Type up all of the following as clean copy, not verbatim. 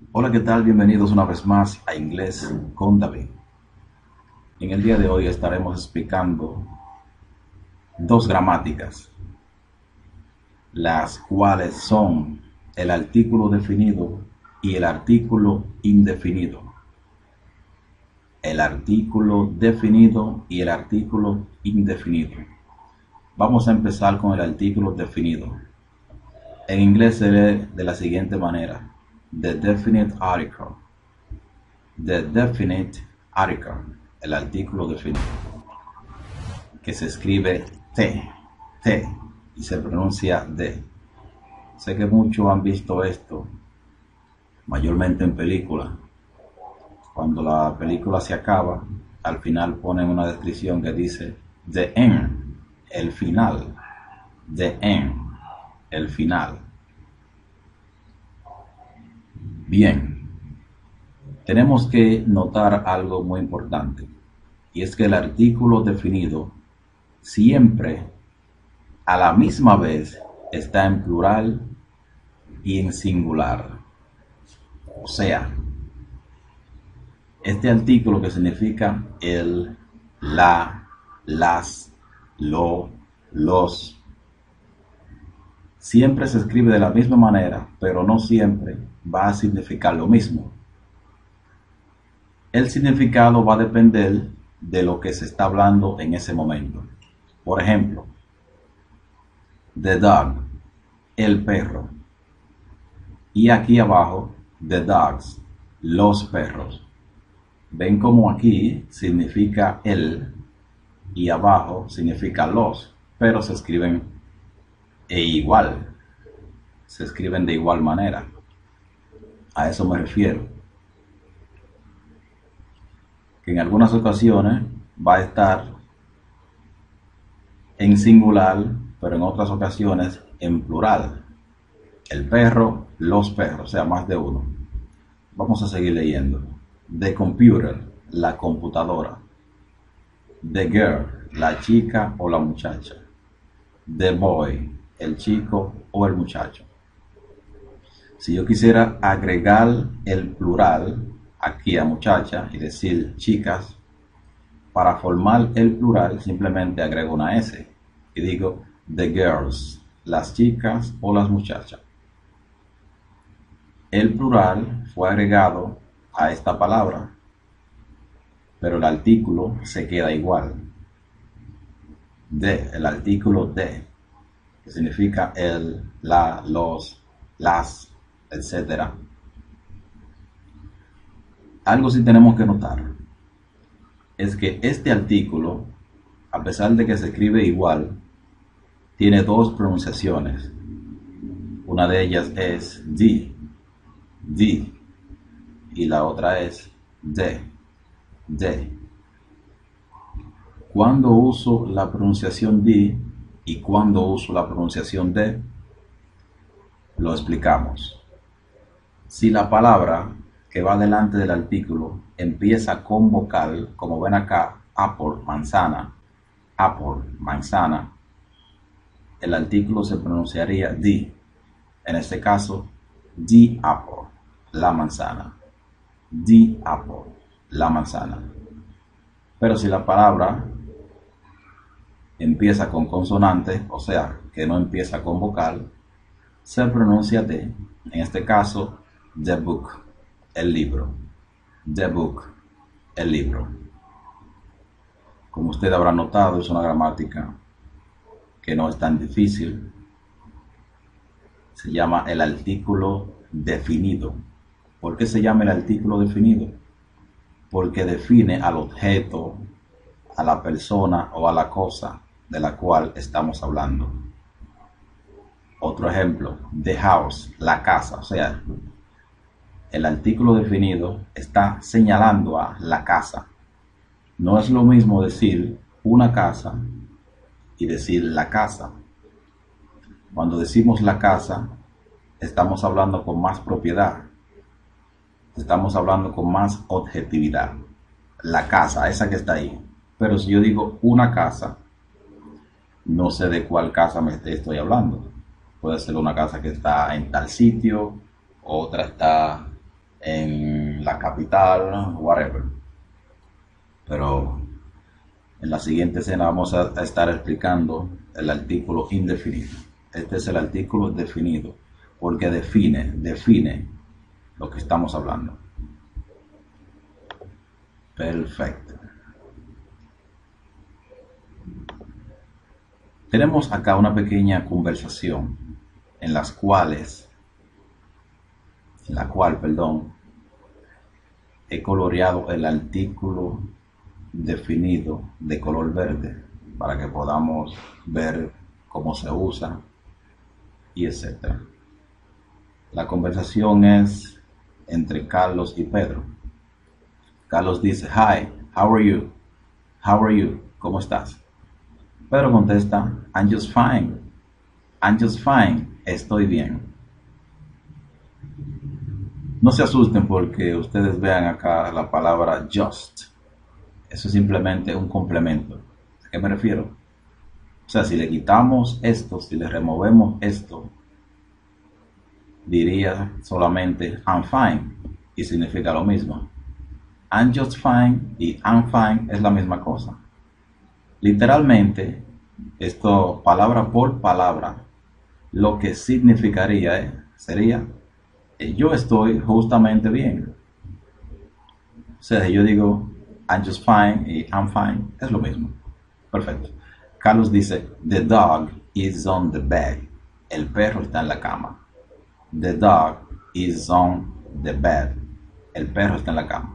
Hola, ¿qué tal? Bienvenidos una vez más a Inglés con David. En el día de hoy estaremos explicando dos gramáticas, las cuales son el artículo definido y el artículo indefinido. El artículo definido y el artículo indefinido. Vamos a empezar con el artículo definido. En inglés se lee de la siguiente manera: The definite article. The definite article, el artículo definido, que se escribe T, y se pronuncia D. Sé que muchos han visto esto, mayormente en películas. Cuando la película se acaba, al final ponen una descripción que dice The end, el final. The end, el final. Bien, tenemos que notar algo muy importante, y es que el artículo definido siempre a la misma vez está en plural y en singular. O sea, este artículo, que significa el, la, las, lo, los, siempre se escribe de la misma manera, pero no siempre va a significar lo mismo. El significado va a depender de lo que se está hablando en ese momento. Por ejemplo, the dog, el perro. Y aquí abajo, the dogs, los perros. Ven como aquí significa el y abajo significa los, pero se escriben igual, se escriben de igual manera. A eso me refiero. Que en algunas ocasiones va a estar en singular, pero en otras ocasiones en plural. El perro, los perros, o sea, más de uno. Vamos a seguir leyendo. The computer, la computadora. The girl, la chica o la muchacha. The boy, el chico o el muchacho. Si yo quisiera agregar el plural aquí a muchacha y decir chicas, para formar el plural simplemente agrego una S y digo the girls, las chicas o las muchachas. El plural fue agregado a esta palabra, pero el artículo se queda igual. De, el artículo de, que significa el, la, los, las, etc. Algo sí tenemos que notar es que este artículo, a pesar de que se escribe igual, tiene dos pronunciaciones. Una de ellas es di, y la otra es de. Cuando uso la pronunciación di y cuando uso la pronunciación de, lo explicamos. Si la palabra que va delante del artículo empieza con vocal, como ven acá, apple, manzana, el artículo se pronunciaría the. En este caso, the apple, la manzana. The apple, la manzana. Pero si la palabra empieza con consonante, o sea, que no empieza con vocal, se pronuncia the. En este caso, the book, el libro. The book, el libro. Como usted habrá notado, es una gramática que no es tan difícil. Se llama el artículo definido. ¿Por qué se llama el artículo definido? Porque define al objeto, a la persona o a la cosa de la cual estamos hablando. Otro ejemplo, the house, la casa. O sea, el artículo definido está señalando a la casa. No es lo mismo decir una casa y decir la casa. Cuando decimos la casa, estamos hablando con más propiedad. Estamos hablando con más objetividad. La casa, esa que está ahí. Pero si yo digo una casa, no sé de cuál casa me estoy hablando. Puede ser una casa que está en tal sitio, otra está en la capital, whatever. Pero en la siguiente escena vamos a estar explicando el artículo indefinido. Este es el artículo definido porque define lo que estamos hablando. Perfecto. Tenemos acá una pequeña conversación en la cual, he coloreado el artículo definido de color verde para que podamos ver cómo se usa y etcétera. La conversación es entre Carlos y Pedro. Carlos dice, "Hi, how are you? How are you? ¿Cómo estás?" Pedro contesta, "I'm just fine. I'm just fine. Estoy bien." No se asusten porque ustedes vean acá la palabra just. Eso es simplemente un complemento. ¿A qué me refiero? O sea, si le quitamos esto, si le removemos esto, diría solamente I'm fine y significa lo mismo. I'm just fine y I'm fine es la misma cosa. Literalmente, esto palabra por palabra, lo que significaría sería yo estoy justamente bien. O sea, yo digo I'm just fine y I'm fine, es lo mismo. Perfecto. Carlos dice, "The dog is on the bed." El perro está en la cama. The dog is on the bed. El perro está en la cama.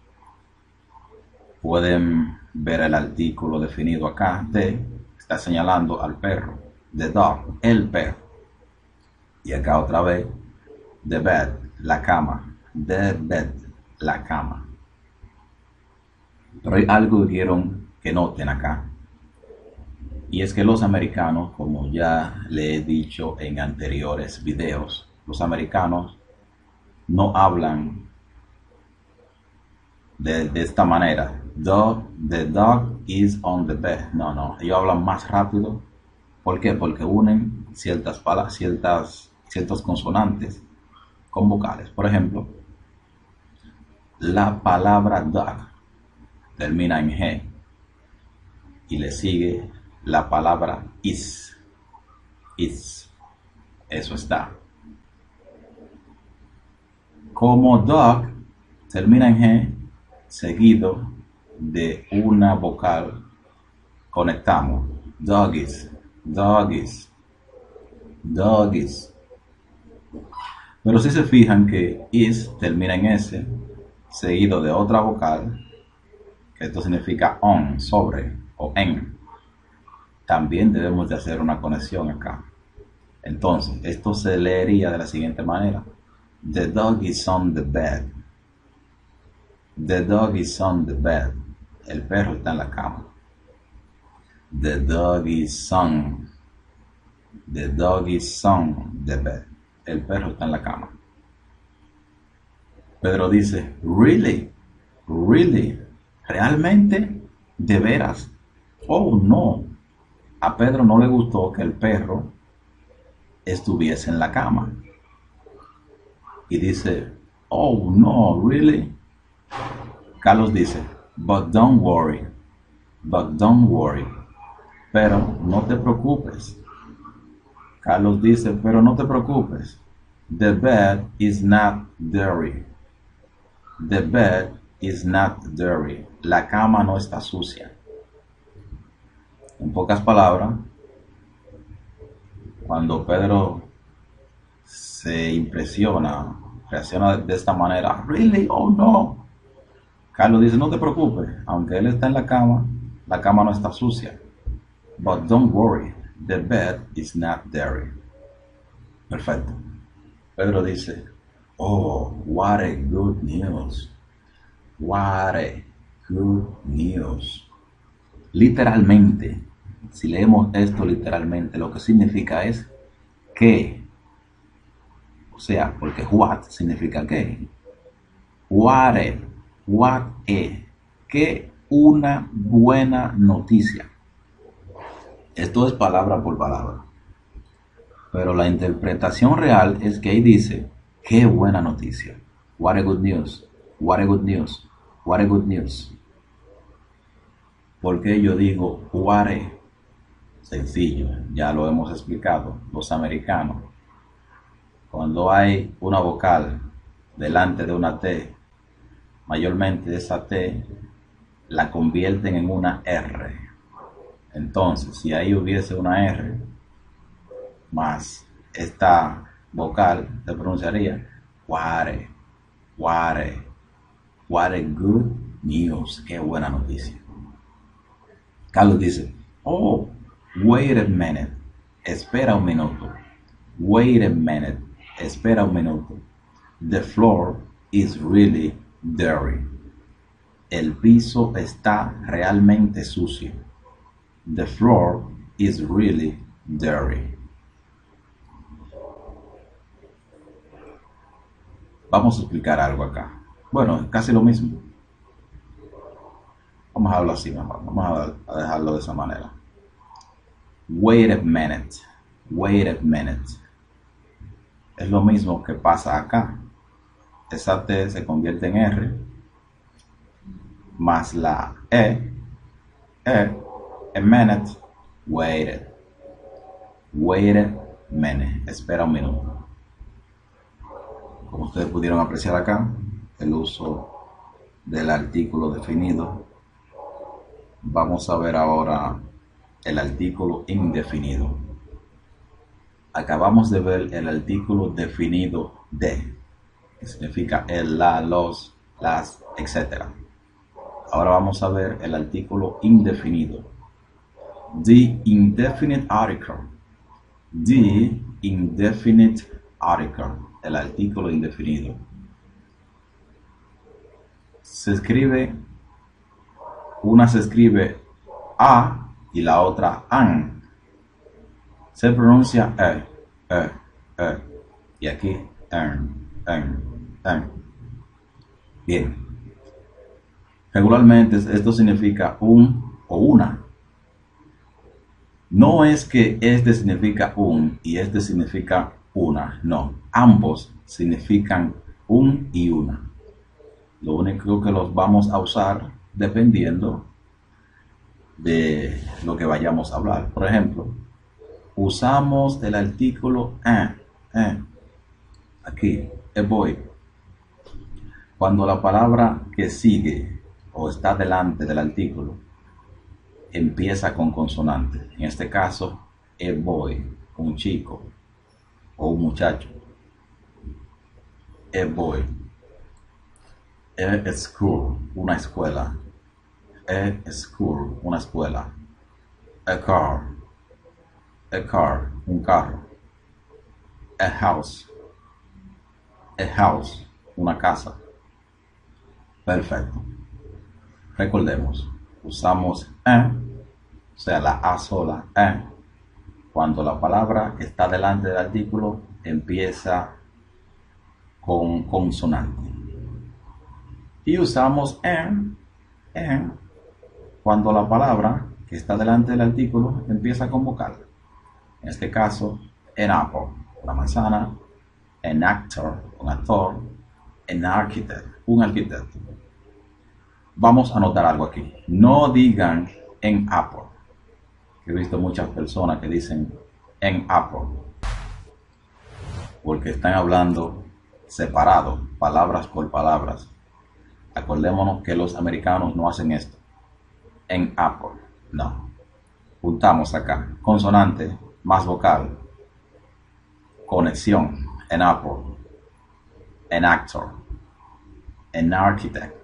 Pueden ver el artículo definido acá está señalando al perro. The dog, el perro. Y acá otra vez, the bed, la cama. The bed, la cama. Pero hay algo que quiero que noten acá. Y es que los americanos, como ya le he dicho en anteriores videos, los americanos no hablan de esta manera. The dog is on the bed. No, ellos hablan más rápido. ¿Por qué? Porque unen ciertas palabras, ciertas consonantes con vocales. Por ejemplo, la palabra dog termina en G y le sigue la palabra is. Eso está. Como dog termina en G seguido de una vocal, conectamos doggies. Pero si se fijan que is termina en S seguido de otra vocal, que esto significa on, sobre o en, también debemos de hacer una conexión acá. Entonces, esto se leería de la siguiente manera. The dog is on the bed. The dog is on the bed. El perro está en la cama. The dog is on. The dog is on the bed. El perro está en la cama. Pedro dice, "Really? Really? ¿Realmente? ¿De veras?" Oh, no. A Pedro no le gustó que el perro estuviese en la cama. Y dice, "Oh, no, really?" Carlos dice, But don't worry. Pero no te preocupes. Carlos dice, pero no te preocupes. The bed is not dirty. The bed is not dirty. La cama no está sucia. En pocas palabras, cuando Pedro se impresiona, reacciona de esta manera, "Really? Oh no." Carlos dice, no te preocupes, aunque él está en la cama no está sucia. But don't worry, the bed is not dirty. Perfecto. Pedro dice, oh, what a good news. What a good news. Literalmente, si leemos esto literalmente, lo que significa es que. O sea, porque what significa que. What que una buena noticia. Esto es palabra por palabra. Pero la interpretación real es que ahí dice, qué buena noticia. What a good news. What a good news. What a good news. ¿Por qué yo digo what a? Sencillo, ya lo hemos explicado. Los americanos, cuando hay una vocal delante de una T, mayormente esa T la convierten en una R. Entonces, si ahí hubiese una R más esta vocal, se pronunciaría what a good news. Qué buena noticia. Carlos dice, oh, wait a minute, espera un minuto. Wait a minute, espera un minuto. The floor is really dirty. El piso está realmente sucio. The floor is really dirty. Vamos a explicar algo acá. Bueno, es casi lo mismo. Vamos a hablarlo así, vamos a dejarlo de esa manera. Wait a minute. Wait a minute. Es lo mismo que pasa acá. Esa T se convierte en R más la a minute, wait a minute, espera un minuto. Como ustedes pudieron apreciar acá, el uso del artículo definido. Vamos a ver ahora el artículo indefinido. Acabamos de ver el artículo definido de, que significa el, la, los, las, etc. Ahora vamos a ver el artículo indefinido. The indefinite article. The indefinite article. El artículo indefinido. Una se escribe a y la otra an. Se pronuncia y aquí en. Bien. Regularmente esto significa un o una. No es que este significa un y este significa una, no. Ambos significan un y una. Lo único que los vamos a usar dependiendo de lo que vayamos a hablar. Por ejemplo, usamos el artículo aquí, a boy, cuando la palabra que sigue o está delante del artículo empieza con consonante. En este caso, a boy, un chico o un muchacho. A boy. A school, una escuela. A school, una escuela. A car, un carro. A house, una casa. Perfecto. Recordemos, usamos o sea, la A sola, cuando la palabra que está delante del artículo empieza con consonante. Y usamos en cuando la palabra que está delante del artículo empieza con vocal. En este caso, an apple, una manzana, an actor, un actor, an architect, un arquitecto. Vamos a anotar algo aquí. No digan en apple. He visto muchas personas que dicen en apple, porque están hablando separado, palabras por palabras. Acordémonos que los americanos no hacen esto. En apple, no. Juntamos acá, consonante más vocal, conexión, en apple, an actor, an architect.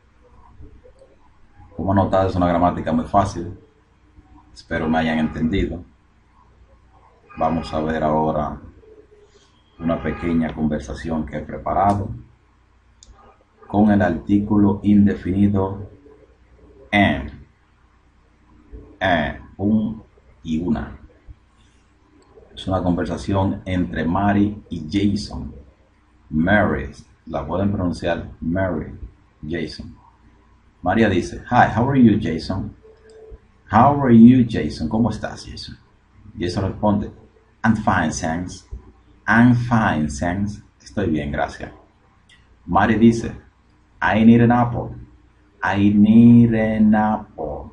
Como notar, es una gramática muy fácil. Espero me hayan entendido. Vamos a ver ahora una pequeña conversación que he preparado con el artículo indefinido en, un y una. Es una conversación entre Mary y Jason. Mary, la pueden pronunciar Mary, Jason. María dice, hi, how are you, Jason? How are you, Jason? ¿Cómo estás, Jason? Jason responde, I'm fine, thanks. I'm fine, thanks. Estoy bien, gracias. Mari dice, I need an apple. I need an apple.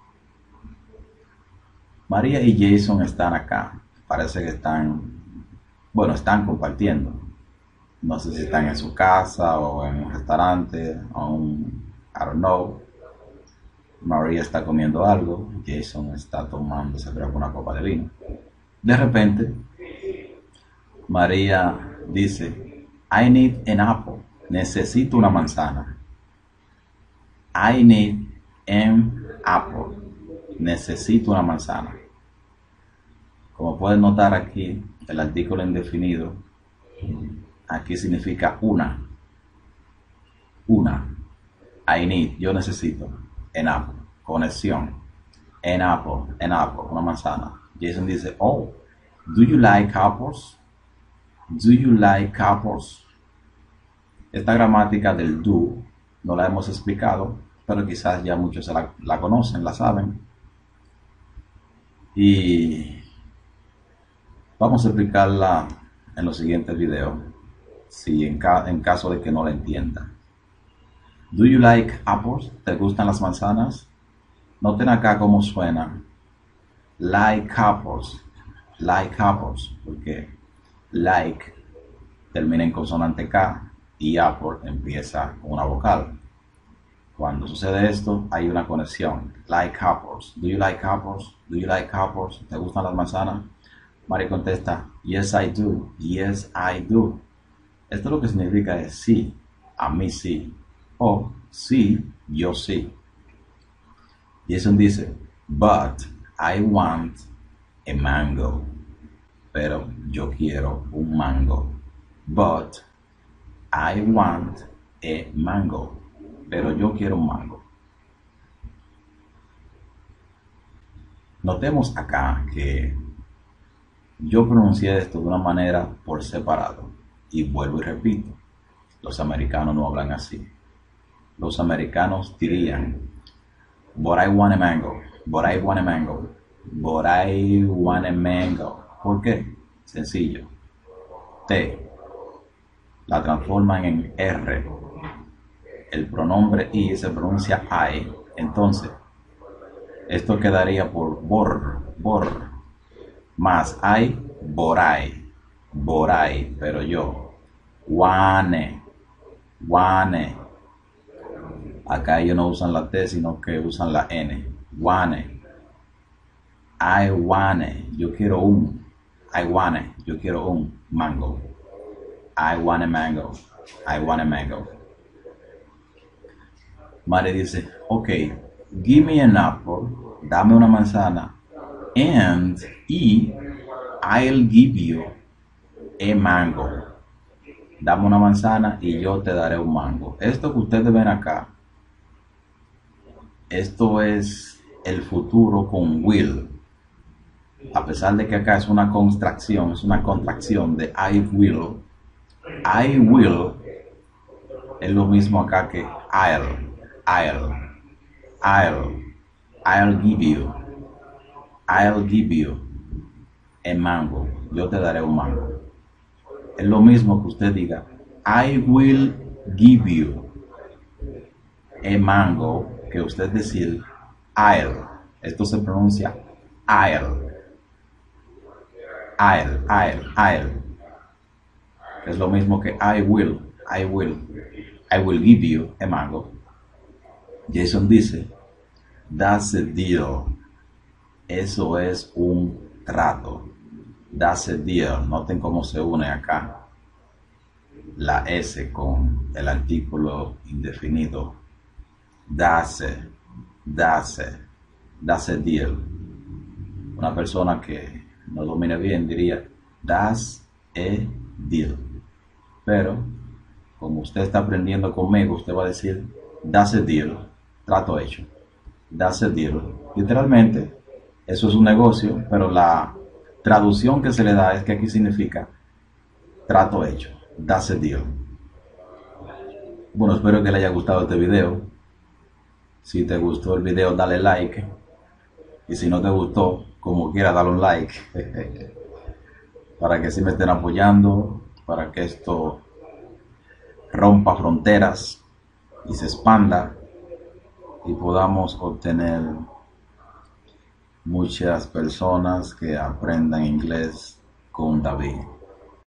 María y Jason están acá. Parece que están compartiendo. No sé si están en su casa o en un restaurante o I don't know. María está comiendo algo, Jason está tomándose creo que una copa de vino. De repente, María dice, I need an apple. Necesito una manzana. I need an apple. Necesito una manzana. Como pueden notar aquí, el artículo indefinido aquí significa una. I need, yo necesito. An apple, conexión. An apple, una manzana. Jason dice, oh, do you like apples? Do you like apples? Esta gramática del do no la hemos explicado, pero quizás ya muchos la conocen, la saben. Y vamos a explicarla en los siguientes videos, si en caso de que no la entienda. Do you like apples? ¿Te gustan las manzanas? Noten acá cómo suena. Like apples, porque like termina en consonante K y apple empieza con una vocal. Cuando sucede esto, hay una conexión. Like apples. Do you like apples? Do you like apples? ¿Te gustan las manzanas? Mari contesta, yes I do, yes I do. Esto lo que significa es sí, a mí sí. O sí, yo sí. Jason dice, but I want a mango. Pero yo quiero un mango. But I want a mango. Pero yo quiero un mango. Notemos acá que yo pronuncié esto de una manera por separado. Y vuelvo y repito, los americanos no hablan así. Los americanos dirían, but I want a mango, but I want a mango, but I want a mango. ¿Por qué? Sencillo. T la transforman en R. El pronombre I se pronuncia I. Entonces, esto quedaría por bor, más I, borai, pero yo, wane. Acá ellos no usan la T, sino que usan la N. Wane. I wane. Yo quiero un. I wane. Yo quiero un mango. I want a mango. I want a mango. Mari dice, ok, give me an apple. Dame una manzana. And I'll give you a mango. Dame una manzana y yo te daré un mango. Esto que ustedes ven acá, esto es el futuro con will. A pesar de que acá es una contracción de I will. I will es lo mismo acá que I'll give you a mango. Yo te daré un mango. Es lo mismo que usted diga I will give you a mango, que usted decir I'll. Esto se pronuncia I'll. Es lo mismo que I will give you a mango. Jason dice, that's a deal. Eso es un trato. That's a deal. Noten cómo se une acá la S con el artículo indefinido. That's a deal. Una persona que no domine bien diría, that's a deal. Pero, como usted está aprendiendo conmigo, usted va a decir, that's a deal. Trato hecho. That's a deal. Literalmente, eso es un negocio, pero la traducción que se le da es que aquí significa trato hecho. That's a deal. Bueno, espero que le haya gustado este video. Si te gustó el video, dale like. Y si no te gustó, como quiera, dale un like. Para que así me estén apoyando, para que esto rompa fronteras y se expanda y podamos obtener muchas personas que aprendan inglés con David.